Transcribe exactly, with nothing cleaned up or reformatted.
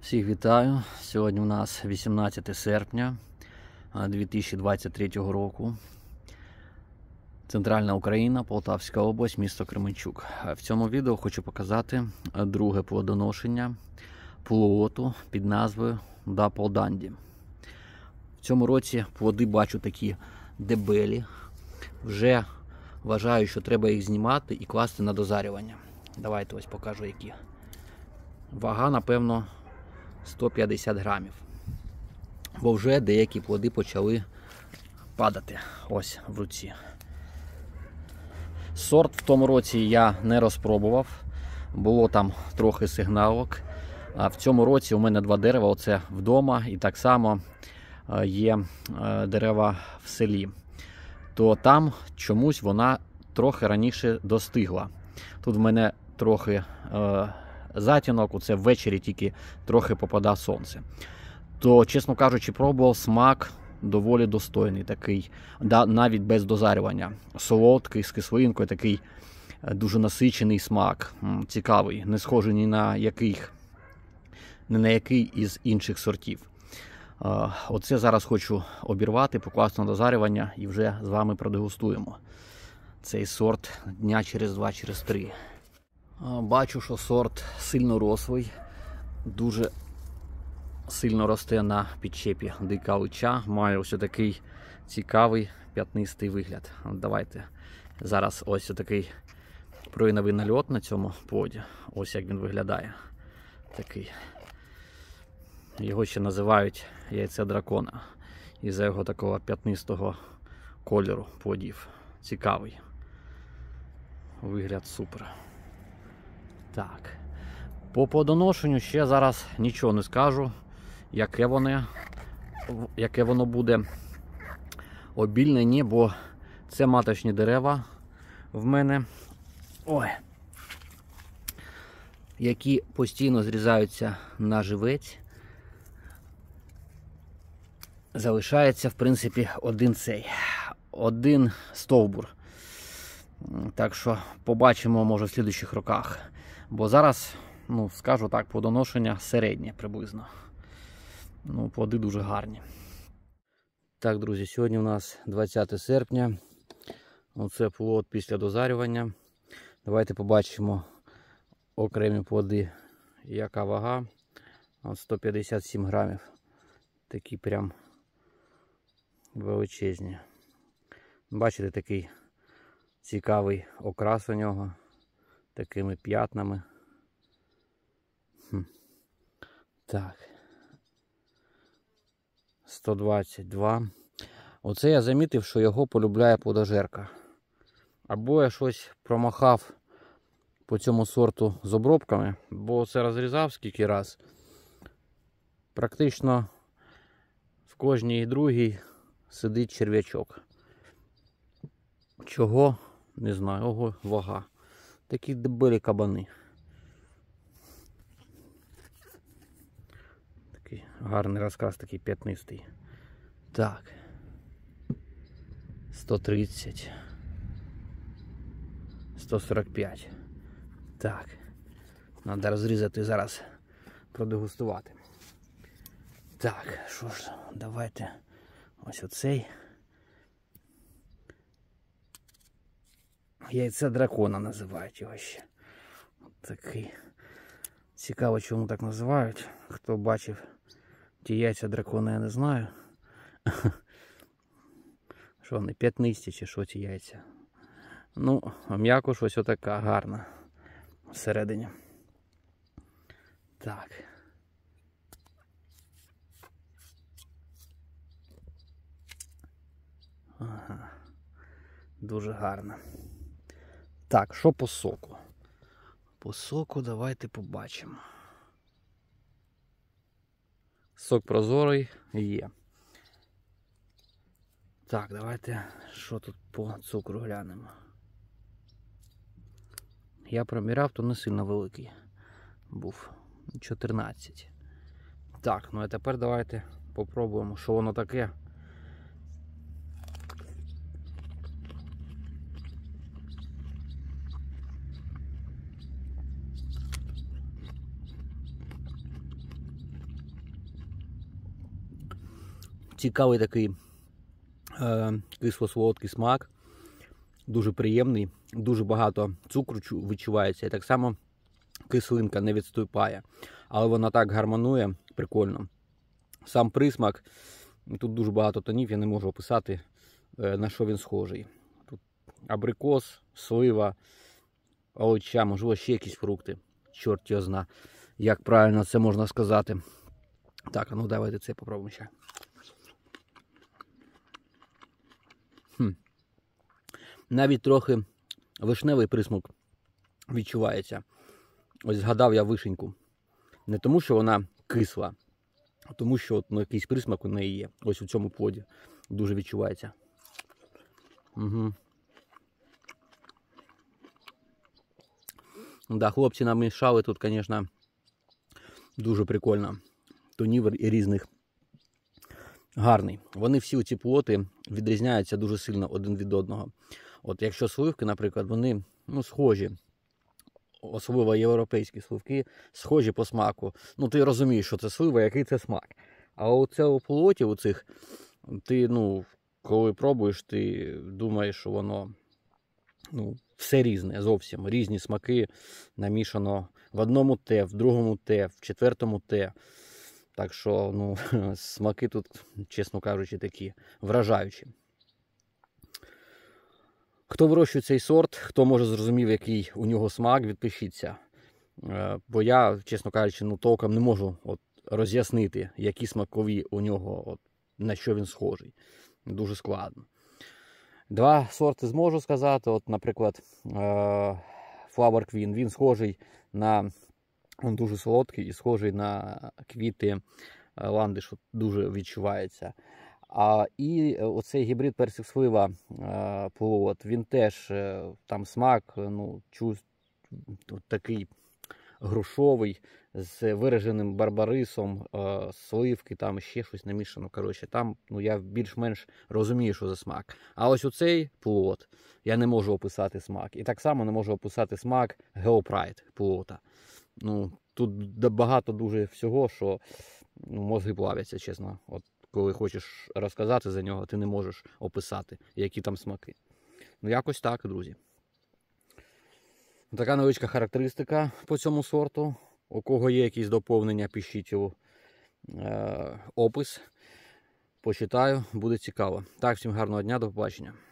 Всіх вітаю! Сьогодні у нас вісімнадцяте серпня дві тисячі двадцять третього року. Центральна Україна, Полтавська область, місто Кременчук. В цьому відео хочу показати друге плодоношення плоту під назвою Дапл Данді. В цьому році плоди бачу такі дебелі. Вже вважаю, що треба їх знімати і класти на дозарювання. Давайте ось покажу які. Вага, напевно, сто п'ятдесят грамів. Бо вже деякі плоди почали падати ось в руці. Сорт в тому році я не розпробував. Було там трохи сигналок. А в цьому році у мене два дерева, оце вдома, і так само є дерева в селі. То там чомусь вона трохи раніше достигла. Тут в мене трохи е, затінок, оце ввечері тільки трохи попадає сонце. То, чесно кажучи, пробував, смак доволі достойний такий, да, навіть без дозарювання. Солодкий, з кислинкою, такий дуже насичений смак, цікавий, не схожий ні на яких, ні на який із інших сортів. Оце зараз хочу обірвати, покласти на дозарювання і вже з вами продегустуємо цей сорт дня через два, через три. Бачу, що сорт сильно рослий, дуже сильно росте на підчепі дика лича, має ось такий цікавий п'ятнистий вигляд. Давайте зараз ось такий пройновий нальот на цьому плоді, ось як він виглядає. Такий. Його ще називають яйце дракона, із-за його такого п'ятнистого кольору плодів. Цікавий. Вигляд супер. Так. По плодоношенню ще зараз нічого не скажу, яке воно, яке воно буде. Обільне ні, бо це маточні дерева в мене. Ой. Які постійно зрізаються на живець. Залишається, в принципі, один цей, один стовбур. Так що побачимо, може, в слідуючих роках. Бо зараз, ну, скажу так, плодоношення середнє приблизно. Ну, плоди дуже гарні. Так, друзі, сьогодні у нас двадцяте серпня. Оце плод після дозарювання. Давайте побачимо окремі плоди, яка вага. От сто п'ятдесят сім грамів. Такі прям величезні. Бачите, такий цікавий окрас у нього. Такими п'ятнами. Хм. Так. сто двадцять два. Оце я замітив, що його полюбляє плодожерка. Або я щось промахав по цьому сорту з обробками, бо це розрізав скільки раз. Практично в кожній другій сидить черв'ячок. Чого? Не знаю. Ого, вага. Такі дебелі кабани. Такий гарний розказ, такий п'ятнистий. Так. сто тридцять. сто сорок п'ять. Так. Треба розрізати зараз, продегустувати. Так, що ж, давайте ось оцей. Яйце дракона називають його ще. Такий. Цікаво, чому так називають. Хто бачив ті яйця дракона, я не знаю. Що вони, п'ятнисті чи що ці яйця. Ну, м'якош ось отака гарна всередині. Так. Ага. Дуже гарно. Так, що по соку? По соку давайте побачимо. Сок прозорий є. Так, давайте, що тут по цукру глянемо. Я проміряв, то не сильно великий був. чотирнадцять. Так, ну а тепер давайте попробуємо, що воно таке. Цікавий такий е, кисло-солодкий смак, дуже приємний, дуже багато цукру відчувається. І так само кислинка не відступає, але вона так гармонує, прикольно. Сам присмак, тут дуже багато тонів, я не можу описати, е, на що він схожий. Тут абрикос, слива, овоча, можливо, ще якісь фрукти. Чорт його зна, як правильно це можна сказати. Так, а ну давайте це попробуємо ще. Хм. Навіть трохи вишневий присмак відчувається. Ось згадав я вишеньку. Не тому, що вона кисла, а тому, що от, ну, якийсь присмак у неї є. Ось у цьому плоді дуже відчувається. Угу. Да, хлопці намішали тут, звісно, дуже прикольно. Тонів різних. Гарний. Вони всі ці плоти відрізняються дуже сильно один від одного. От якщо сливки, наприклад, вони, ну, схожі. Особливо європейські сливки, схожі по смаку. Ну, ти розумієш, що це слива, який це смак. А у цього плоті, у цих, ти, ну, коли пробуєш, ти думаєш, що воно, ну, все різне, зовсім. Різні смаки намішано в одному те, в другому те, в четвертому те. Так що, ну, смаки тут, чесно кажучи, такі вражаючі. Хто вирощує цей сорт, хто може зрозумів, який у нього смак, відпишіться. Бо я, чесно кажучи, ну, толком не можу от роз'яснити, які смакові у нього, от, на що він схожий. Дуже складно. Два сорти зможу сказати. От, наприклад, Flower Queen, він схожий на, він дуже солодкий і схожий на квіти ландиш, дуже відчувається. А, і оцей гібрид персик слива плод, він теж, там смак, ну, чу, такий грушовий, з вираженим барбарисом, е, сливки, там ще щось намішано. Коротше, там, ну, я більш-менш розумію, що за смак. А ось оцей плод, я не можу описати смак. І так само не можу описати смак Geopride плота. Ну, тут багато дуже всього, що, ну, мозги плавляться, чесно. От коли хочеш розказати за нього, ти не можеш описати, які там смаки. Ну, якось так, друзі. Така невеличка характеристика по цьому сорту. У кого є якісь доповнення, пишіть у е, опис. Почитаю, буде цікаво. Так, всім гарного дня, до побачення.